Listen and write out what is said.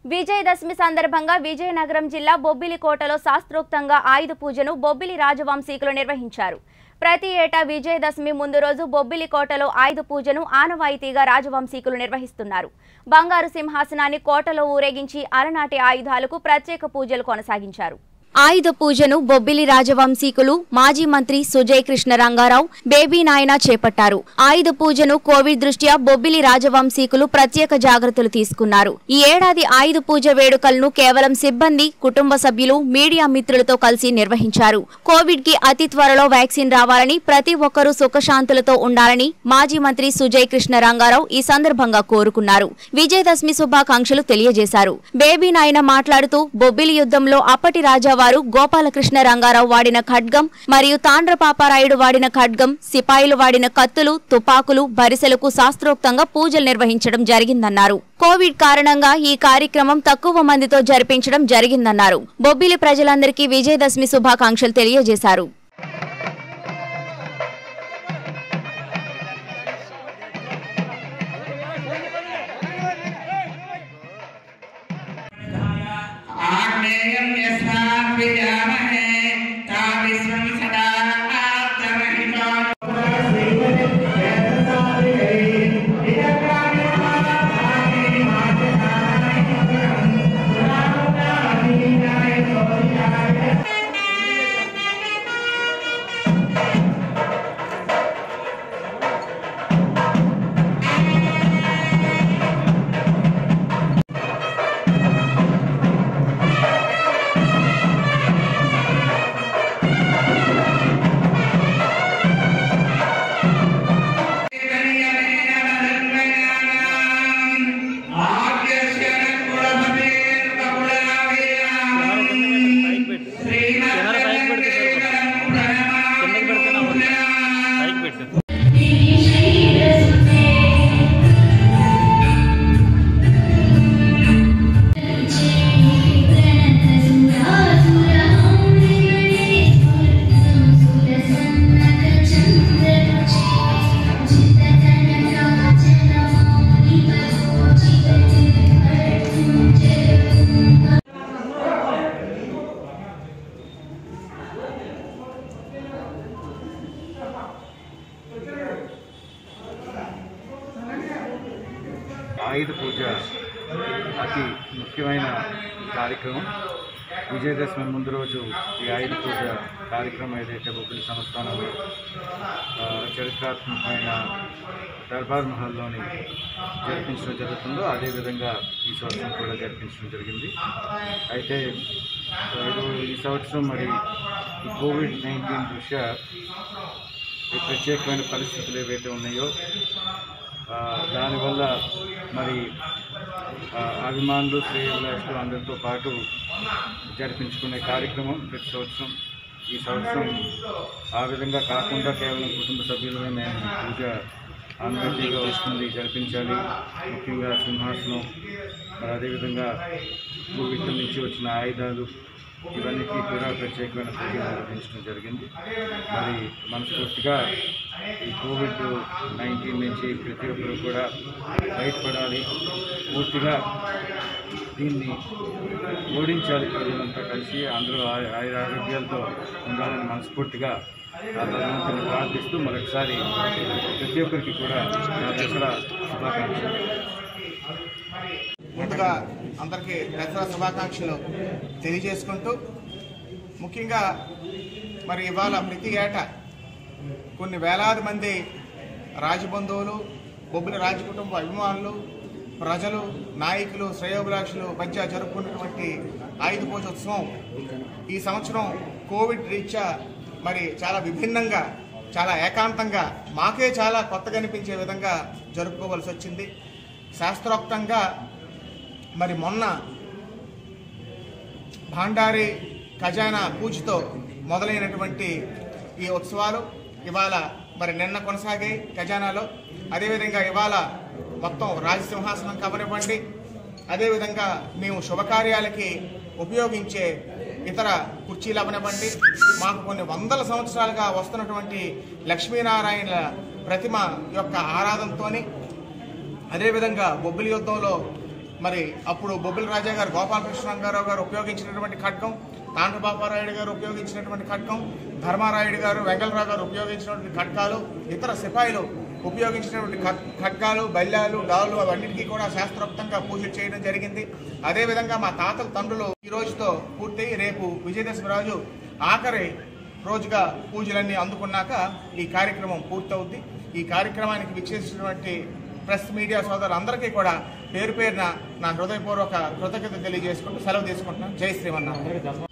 విజయదశమి సందర్భంగా విజయనగరం జిల్లా బొబ్బిలికోటలో శాస్త్రోక్తంగా ఆయుధ పూజను బొబ్బిలి రాజవంశీకులు నిర్వహించారు. ప్రతి ఏటా విజయదశమి ముందు రోజు బొబ్బిలికోటలో ఆయుధ పూజను ఆనవాయితీగా రాజవంశీకులు నిర్వహిస్తున్నారు. బంగారు సింహాసనాన్ని కోటలో ఊరేగించి అలనాటి ఆయుధాలకు ప్రత్యేక పూజలు కొనసాగించారు. ఆయుధ పూజను బొబ్బిలి రాజవంశీకులు మాజీ మంత్రి సుజయ్ కృష్ణ రంగారావు, బేబీ నాయన చేపట్టారు. ఆయుధ పూజను కోవిడ్ దృష్ట్యా బొబ్బిలి రాజవంశీకులు ప్రత్యేక జాగ్రత్తలు తీసుకున్నారు. ఈ ఏడాది ఆయుధ పూజ వేడుకలను కేవలం సిబ్బంది, కుటుంబ సభ్యులు, మీడియా మిత్రులతో కలిసి నిర్వహించారు. కోవిడ్ కి అతి త్వరలో వ్యాక్సిన్ రావాలని, ప్రతి ఒక్కరూ సుఖశాంతులతో ఉండాలని మాజీ మంత్రి సుజయ్ కృష్ణ రంగారావు ఈ సందర్భంగా కోరుకున్నారు. విజయదశమి శుభాకాంక్షలు తెలియజేశారు. బేబీ నాయన మాట్లాడుతూ బొబ్బిలి యుద్ధంలో అప్పటి రాజా వారు గోపాలకృష్ణ రంగారావు వాడిన ఖడ్గం మరియు తాండ్రపాపారాయుడు వాడిన ఖడ్గం, సిపాయిలు వాడిన కత్తులు, తుపాకులు, బరిసెలకు శాస్త్రోక్తంగా పూజలు నిర్వహించడం జరిగిందన్నారు. కోవిడ్ కారణంగా ఈ కార్యక్రమం తక్కువ మందితో జరిపించడం జరిగిందన్నారు. బొబ్బిలి ప్రజలందరికీ విజయదశమి శుభాకాంక్షలు తెలియజేశారు. ఆయుధ పూజ అతి ముఖ్యమైన కార్యక్రమం. విజయదశమి ముందు రోజు ఈ ఆయుధ పూజ కార్యక్రమం ఏదైతే బొబ్బిలి సంస్థానంలో చరిత్రాత్మకమైన దర్బార్ మహల్లోని జరిపించడం జరుగుతుందో అదేవిధంగా ఈ సంవత్సరం కూడా జరిపించడం జరిగింది. అయితే ఈ సంవత్సరం మరి ఈ కోవిడ్-19 దృష్ట్యా ఈ ప్రత్యేకమైన పరిస్థితులు ఏవైతే ఉన్నాయో దానివల్ల మరి అభిమానులు, శ్రేయోభిలాషులు అందరితో పాటు జరిపించుకునే కార్యక్రమం ప్రతి సంవత్సరం. ఈ సంవత్సరం ఆ విధంగా కాకుండా కేవలం కుటుంబ సభ్యులమే మేము పూజ అనుమతిగా వస్తుంది జరిపించాలి. ముఖ్యంగా సింహాసనం, మరి అదేవిధంగా కోవిడ్ నుంచి వచ్చిన ఆయుధాలు ఇవన్నిటికీ కూడా ప్రత్యేకమైన పూజలు నిర్వహించడం జరిగింది. మరి మనస్ఫూర్తిగా ఈ కోవిడ్-19 నుంచి ప్రతి ఒక్కరు కూడా బయటపడాలి, పూర్తిగా దీన్ని ఓడించాలి, ప్రజలంతా కలిసి అందరూ ఆరోగ్యాలతో ఉండాలని మనస్ఫూర్తిగా ఆ భగవంతుని ప్రార్థిస్తూ మరొకసారి ప్రతి ఒక్కరికి కూడా నా దసరా శుభాకాంక్షలు. ముందుగా అందరికీ దసరా శుభాకాంక్షలు తెలియజేసుకుంటూ, ముఖ్యంగా మరి ఇవాళ ప్రతి ఏటా కొన్ని వేలాది మంది రాజబంధువులు, బొబ్బిలి రాజకుటుంబ అభిమానులు, ప్రజలు, నాయకులు, శ్రేయోభిలాషులు మధ్య జరుపుకున్నటువంటి ఆయుధ పూజ ఉత్సవం ఈ సంవత్సరం కోవిడ్ రీత్యా మరి చాలా విభిన్నంగా, చాలా ఏకాంతంగా, మాకే చాలా కొత్తగా అనిపించే విధంగా జరుపుకోవాల్సి వచ్చింది. శాస్త్రోక్తంగా మరి మొన్న భాండారి ఖజానా పూజతో మొదలైనటువంటి ఈ ఉత్సవాలు ఇవాళ మరి నిన్న కొనసాగాయి ఖజానాలో. అదేవిధంగా ఇవాళ మొత్తం రాజసింహాసనం కవనివ్వండి, అదేవిధంగా మేము శుభకార్యాలకి ఉపయోగించే ఇతర కుర్చీలు అవనివ్వండి, మాకు కొన్ని వందల సంవత్సరాలుగా వస్తున్నటువంటి లక్ష్మీనారాయణ ప్రతిమ యొక్క ఆరాధనతోని, అదేవిధంగా బొబ్బిలి యుద్ధంలో మరి అప్పుడు బొబ్బిలి రాజా గారు, గోపాలకృష్ణరావు గారు ఉపయోగించినటువంటి ఖడ్గం, తాండ్రబాపారాయుడు గారు ఉపయోగించినటువంటి ఖడ్గం, ధర్మారాయుడు గారు, వెంగళరావు గారు ఉపయోగించినటువంటి ఖడ్గాలు, ఇతర సిపాయిలు ఉపయోగించినటువంటి ఖడ్గాలు, బల్యాలు, డాలు అవన్నిటికీ కూడా శాస్త్రోక్తంగా పూజలు చేయడం జరిగింది. అదేవిధంగా మా తాతల తండ్రులు ఈ రోజుతో పూర్తయి రేపు విజయదశమి రోజు ఆఖరి రోజుగా పూజలన్నీ అందుకున్నాక ఈ కార్యక్రమం పూర్తవుద్ది. ఈ కార్యక్రమానికి విచ్చేసినటువంటి ప్రెస్ మీడియా సోదరులందరికీ కూడా పేరు పేరున నా హృదయపూర్వక కృతజ్ఞత తెలియజేసుకుంటూ సెలవు తీసుకుంటున్నాను. జై శ్రీమన్నారాయణ.